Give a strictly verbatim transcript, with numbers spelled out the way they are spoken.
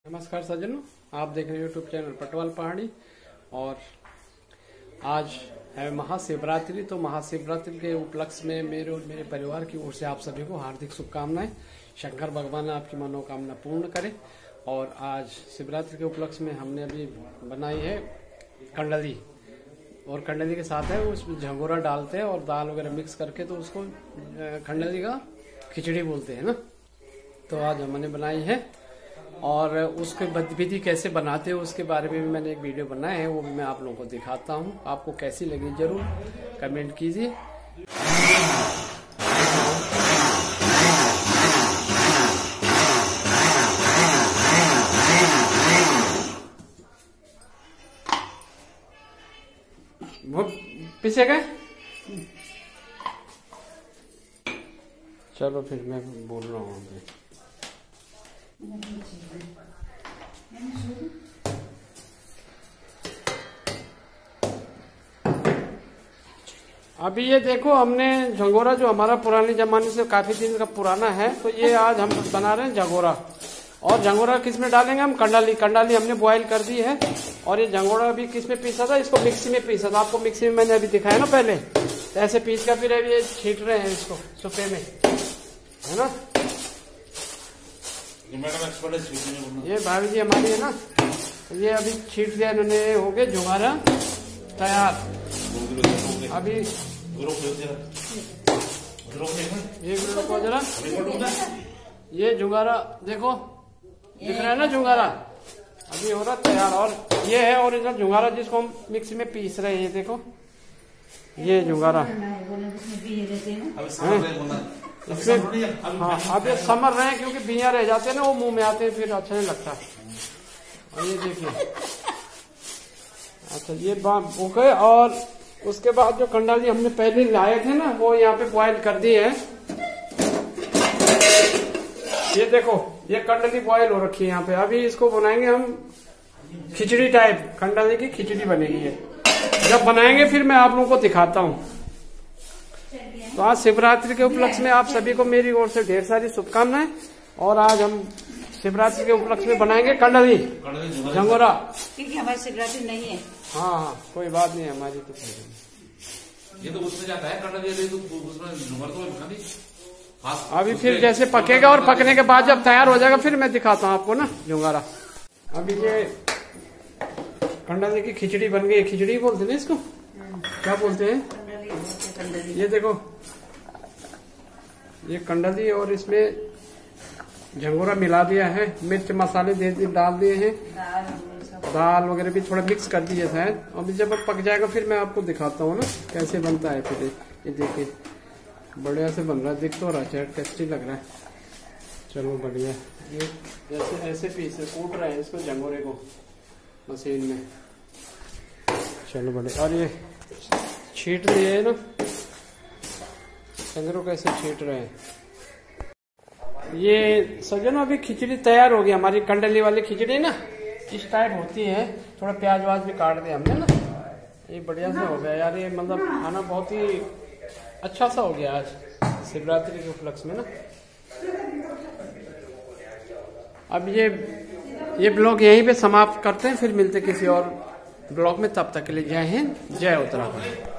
नमस्कार सज्जनों, आप देख रहे हैं यूट्यूब चैनल पटवाल पहाड़ी। और आज है महाशिवरात्रि। तो महाशिवरात्रि के उपलक्ष्य में मेरे और मेरे परिवार की ओर से आप सभी को हार्दिक शुभकामनाएं। शंकर भगवान आपकी मनोकामना पूर्ण करे। और आज शिवरात्रि के उपलक्ष्य में हमने अभी बनाई है कंडली, और कंडली के साथ है उसमें झंगोरा डालते हैं और दाल वगैरह मिक्स करके, तो उसको कंडली का खिचड़ी बोलते हैं ना। तो आज हमने बनाई है, और उसके विधि कैसे बनाते हो उसके बारे में भी मैंने एक वीडियो बनाया है, वो भी मैं आप लोगों को दिखाता हूँ। आपको कैसी लगी जरूर कमेंट कीजिए। वो पीछे गए, चलो फिर मैं बोल रहा हूँ। अभी ये देखो, हमने झंगोरा जो हमारा पुराने जमाने से काफी दिन का पुराना है, तो ये आज हम बना रहे हैं झंगोरा। और झंगोरा किस में डालेंगे हम? कंडाली। कंडाली हमने बॉईल कर दी है। और ये झंगोरा भी किस में पीसा था? इसको मिक्सी में पीसा था। आपको मिक्सी में मैंने अभी दिखाया ना पहले, तो ऐसे पीस कर फिर अभी ये छीट रहे हैं इसको सुपे में, है ना। ये भाभी जी हमारी है ना, ये अभी छीट दिया इन्होंने, हो गए झुंगारा तैयार। अभी ये रुको जरा, ये झुंगारा देखो, दिख रहा है ना झुंगारा, अभी हो रहा तैयार। और ये है ओरिजिनल झुंगारा जिसको हम मिक्सी में पीस रहे हैं। ये देखो, ये झुंगारा इसमें, हाँ अब ये समर रहे हैं क्योंकि बिया रह जाते हैं ना, वो मुंह में आते हैं, फिर अच्छा नहीं लगता। और ये देखिए, अच्छा ये बात ओके। और उसके बाद जो कंडाली हमने पहले लाए थे ना, वो यहाँ पे बॉईल कर दी है। ये देखो, ये कंडली बॉईल हो रखी है यहाँ पे। अभी इसको बनाएंगे हम खिचड़ी टाइप, कंडली की खिचड़ी बनेगी है। जब बनाएंगे फिर मैं आप लोगों को दिखाता हूँ। तो आज शिवरात्रि के उपलक्ष्य में आप सभी को मेरी ओर से ढेर सारी शुभकामनाएं। और आज हम शिवरात्रि के उपलक्ष्य में बनाएंगे कंडली झंगोरा, क्योंकि हमारी शिवरात्रि नहीं है। हाँ हाँ कोई बात नहीं, हमारी तो ये तो उसमें जाता है कंडली, तो उसमें झुमर तो बना दी। अभी फिर जैसे पकेगा और पकने के बाद जब तैयार हो जाएगा फिर मैं दिखाता हूँ आपको ना झुंगारा। अभी ये कंडली की खिचड़ी बन गई। खिचड़ी बोलते हैं इसको, क्या बोलते हैं? ये देखो, ये कंडली और इसमें झंगोरा मिला दिया है, मिर्च मसाले दे दिए, डाल दिए हैं, दाल वगैरह भी थोड़ा मिक्स कर दिए शायद। अभी जब पक जाएगा फिर मैं आपको दिखाता हूँ ना कैसे बनता है। फिर ये देखिए, बढ़िया से बन रहा है, दिख तो रहा है, टेस्टी लग रहा है। चलो बढ़िया। ये ऐसे ऐसे पीस कूट रहे हैं इसको, झंगोरे को मशीन में। चलो बढ़िया। और ये छीट दिए है ना, झंगोरों कैसे छीट रहे हैं। ये सज्जनों अभी खिचड़ी तैयार हो गई हमारी, कंडली वाली खिचड़ी ना इस टाइप होती है। थोड़ा प्याज व्याज भी काट दिया हमने ना, ये बढ़िया से हो गया यार। ये मतलब खाना बहुत ही अच्छा सा हो गया आज शिवरात्रि के उपलक्ष्य में ना। अब ये ये ब्लॉग यहीं पे समाप्त करते हैं, फिर मिलते किसी और ब्लॉग में। तब तक के लिए जय हिंद, जय उत्तराखंड।